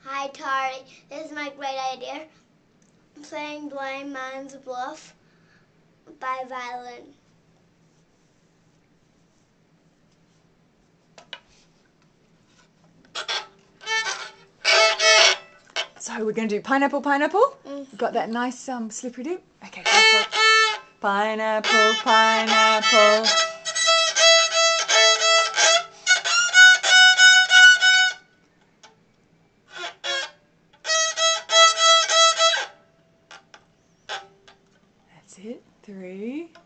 Hi, Tari. This is my great idea. I'm playing Blind Man's Bluff by violin. So we're going to do pineapple, pineapple. Got that nice slippery do? Okay, go for it. Pineapple, pineapple. That's it. 3.